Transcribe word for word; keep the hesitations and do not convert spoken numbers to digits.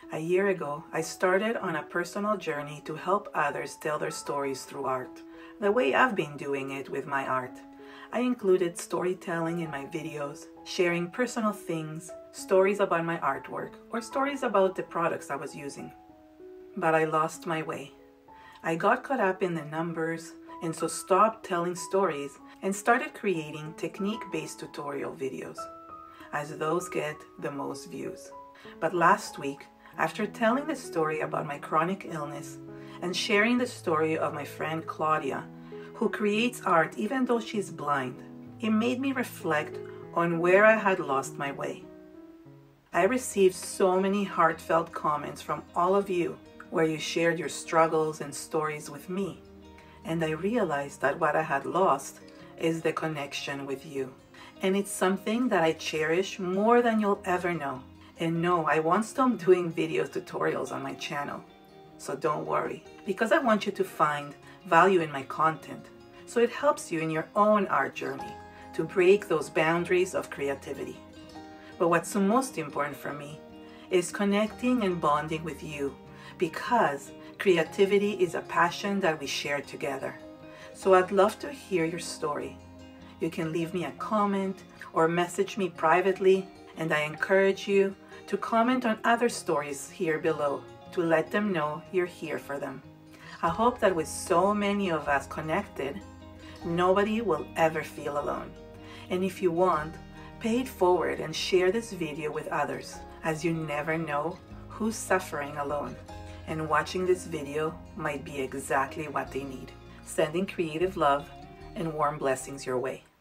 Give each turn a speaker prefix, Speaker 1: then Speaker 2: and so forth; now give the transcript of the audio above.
Speaker 1: A year ago, I started on a personal journey to help others tell their stories through art, the way I've been doing it with my art. I included storytelling in my videos, sharing personal things, stories about my artwork, or stories about the products I was using. But I lost my way. I got caught up in the numbers and so stopped telling stories and started creating technique-based tutorial videos, as those get the most views. But last week, after telling the story about my chronic illness and sharing the story of my friend Claudia, who creates art even though she's blind, it made me reflect on where I had lost my way. I received so many heartfelt comments from all of you where you shared your struggles and stories with me, and I realized that what I had lost is the connection with you. And it's something that I cherish more than you'll ever know. And no, I won't stop doing video tutorials on my channel. So don't worry, because I want you to find value in my content, so it helps you in your own art journey to break those boundaries of creativity. But what's the most important for me is connecting and bonding with you, because creativity is a passion that we share together. So I'd love to hear your story. You can leave me a comment or message me privately, and I encourage you to comment on other stories here below to let them know you're here for them. I hope that with so many of us connected, nobody will ever feel alone. And if you want, pay it forward and share this video with others, as you never know who's suffering alone. And watching this video might be exactly what they need. Sending creative love and warm blessings your way.